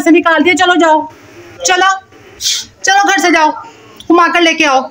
से निकाल दिया। चलो जाओ, चलो चलो घर से जाओ, घुमा कर लेके आओ।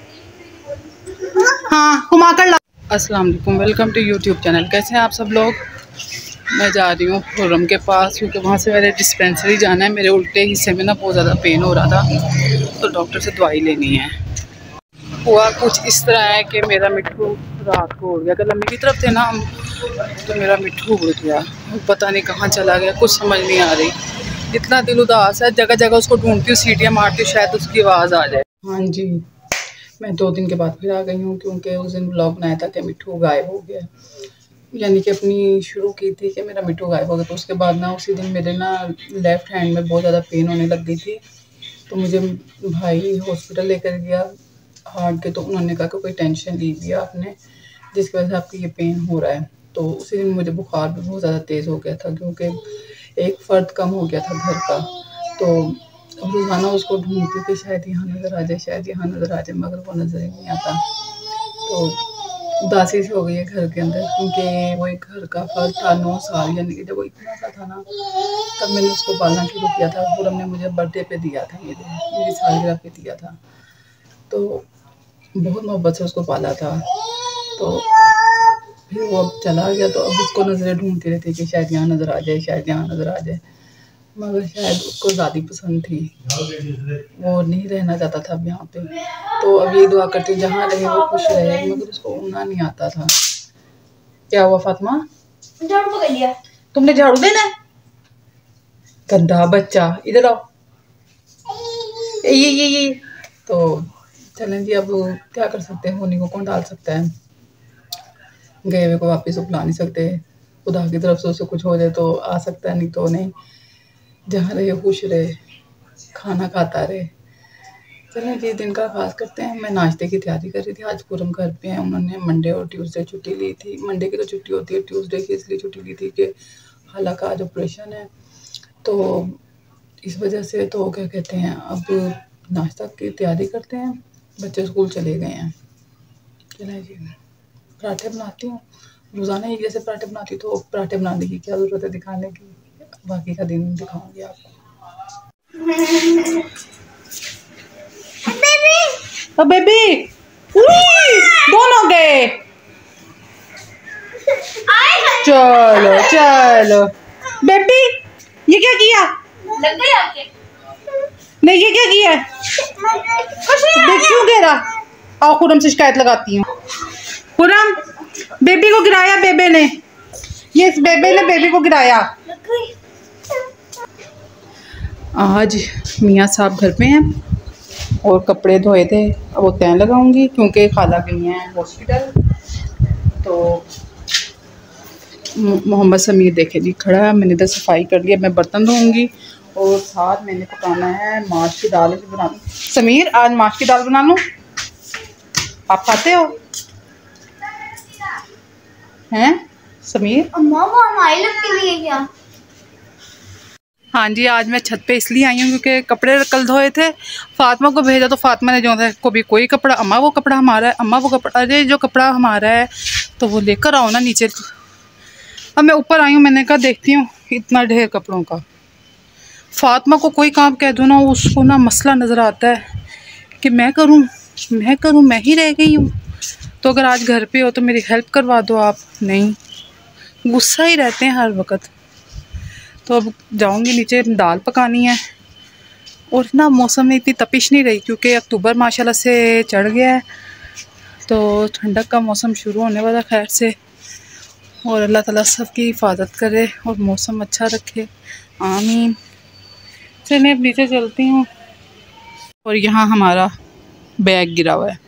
हाँ घुमा कर लाओ। अस्सलाम वालेकुम, वेलकम टू यूट्यूब चैनल। कैसे हैं आप सब लोग? मैं जा रही हूँ खुर्रम के पास क्योंकि वहाँ से मेरे डिस्पेंसरी जाना है। मेरे उल्टे हिस्से में ना बहुत ज़्यादा पेन हो रहा था तो डॉक्टर से दवाई लेनी है। हुआ कुछ इस तरह है कि मेरा मिट्ठू रात को उड़ गया। अगर लम्बी की तरफ थे ना हम तो मेरा मिट्ठू उड़ गया, पता नहीं कहाँ चला गया, कुछ समझ नहीं आ रही। इतना दिल उदास है, जगह जगह उसको ढूंढती हूँ, सीटियाँ मारती हूँ, शायद उसकी आवाज़ आ जाए। हाँ जी, मैं 2 दिन के बाद फिर आ गई हूँ क्योंकि उस दिन ब्लॉग बनाया था कि मिट्ठू गायब हो गया, यानी कि अपनी शुरू की थी कि मेरा मिट्ठू गायब हो गया। तो उसके बाद ना उसी दिन मेरे ना लेफ़्ट हैंड में बहुत ज़्यादा पेन होने लग गई थी। तो मुझे भाई हॉस्पिटल लेकर गया हार्ट के, तो उन्होंने कहा कि कोई टेंशन लीजिए आपने, जिसकी वजह से आपकी ये पेन हो रहा है। तो उसी दिन मुझे बुखार भी बहुत ज़्यादा तेज़ हो गया था क्योंकि एक फ़र्द कम हो गया था घर का। तो अब रोज़ाना उसको ढूंढती कि शायद यहाँ नज़र आ जाए, शायद यहाँ नज़र आ जाए, मगर वो नज़र ही नहीं आता। तो उदासी से हो गई है घर के अंदर क्योंकि वो एक घर का फर्द था। 9 साल, यानी कि जब वो इतना सा था ना तब मैंने उसको पालना शुरू किया था। और हमने मुझे बर्थडे पे दिया था, मेरी सालगिरह पे दिया था, तो बहुत मोहब्बत से उसको पाला था। तो फिर वो अब चला गया तो अब उसको नज़रें ढूंढती रहती कि शायद यहाँ नज़र आ जाए, शायद यहाँ नज़र आ जाए, मगर शायद उसको ज़्यादा पसंद थी, वो नहीं रहना चाहता था अब यहाँ पे। तो अब ये दुआ करती हूँ जहाँ रहे वो खुश रहे, मगर उसको उड़ना नहीं आता था। क्या हुआ फातिमा? झाड़ू पकड़ लिया। तुमने झाड़ू देना है? गंदा बच्चा, इधर आओ। ये तो चलें जी, अब क्या कर सकते हैं, होने को कौन डाल सकता है। गए हुए को वापस बुला नहीं सकते, खुदा की तरफ से उसे कुछ हो जाए तो आ सकता है, नहीं तो नहीं। जहाँ रहे खुश रहे, खाना खाता रहे। चलें जी, दिन का आगाज़ करते हैं। मैं नाश्ते की तैयारी कर रही थी। आज खुर्रम घर पे हैं, उन्होंने मंडे और ट्यूसडे छुट्टी ली थी। मंडे की तो छुट्टी होती है, ट्यूसडे की इसलिए छुट्टी ली थी कि खाला का आज ऑपरेशन है, तो इस वजह से। तो क्या कहते हैं, अब नाश्ता की तैयारी करते हैं, बच्चे स्कूल चले गए हैं। चलें जी, पराठे बनाती हूँ। रोज़ाना एक जैसे पराठे बनाती, तो पराठे बनाने की क्या ज़रूरत है दिखाने की, बाकी का दिन दिखाऊंगी आपको। बेबी दोनों गए। चलो चलो बेबी, ये क्या किया? लग गई आपके? नहीं, ये क्या किया? देख क्यों गिरा? आओ खुर्रम से शिकायत लगाती हूँ। खुर्रम, बेबी को गिराया बेबे ने, ये इस बेबे ने बेबी को गिराया। आज मियाँ साहब घर पे हैं और कपड़े धोए थे, अब वो तय लगाऊंगी क्योंकि खाला गई हैं हॉस्पिटल। तो मोहम्मद समीर देखे जी खड़ा है, मैंने इधर सफाई कर लिया, मैं बर्तन धोऊंगी और साथ मैंने पकाना है माश की दाल बना लूँ। समीर, आज माश की दाल बना लूँ, आप खाते हो? हैं समीर? अम्मा वो हमारे लोग के लिए क्या? हाँ जी, आज मैं छत पे इसलिए आई हूँ क्योंकि कपड़े कल धोए थे, फातिमा को भेजा तो फातिमा ने जो है को भी कोई कपड़ा, अम्मा वो कपड़ा हमारा है, अम्मा वो कपड़ा, अरे जो कपड़ा हमारा है तो वो लेकर आओ ना नीचे। अब मैं ऊपर आई हूँ, मैंने कहा देखती हूँ इतना ढेर कपड़ों का। फातिमा को कोई काम कह दो ना, उसको ना मसला नज़र आता है कि मैं करूँ, मैं ही रह गई हूँ। तो अगर आज घर पे हो तो मेरी हेल्प करवा दो आप। नहीं, गुस्सा ही रहते हैं हर वक्त। तो अब जाऊंगी नीचे, दाल पकानी है। और ना मौसम में इतनी तपिश नहीं रही क्योंकि अक्टूबर माशाल्लाह से चढ़ गया है, तो ठंडक का मौसम शुरू होने वाला खैर से। और अल्लाह ताला सबकी हिफाजत करे और मौसम अच्छा रखे, आमीन। चलिए अब नीचे चलती हूँ। और यहाँ हमारा बैग गिरा हुआ है,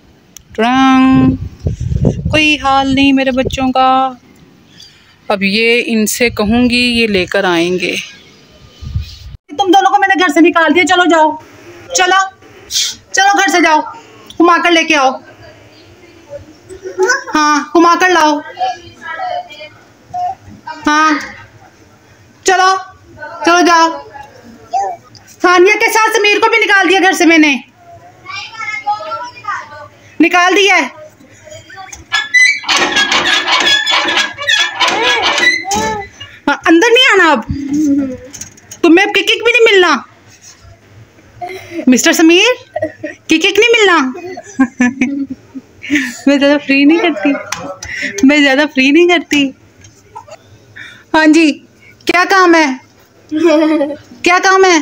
कोई हाल नहीं मेरे बच्चों का। अब ये इनसे कहूँगी, ये लेकर आएंगे। तुम दोनों को मैंने घर से निकाल दिया, चलो जाओ, चलो चलो घर से जाओ, घुमा कर लेके आओ। हाँ घुमा कर लाओ। हाँ चलो चलो जाओ। सानिया के साथ समीर को भी निकाल दिया घर से, मैंने निकाल दिया है। अंदर नहीं आना अब। तुम्हें अब किक भी नहीं मिलना मिस्टर समीर, किक नहीं मिलना। मैं ज़्यादा फ्री नहीं करती, मैं ज़्यादा फ्री नहीं करती। हाँ जी, क्या काम है, क्या काम है?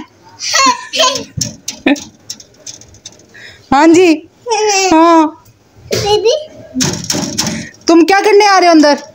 हाँ जी, हाँ। तुम क्या करने आ रहे हो अंदर?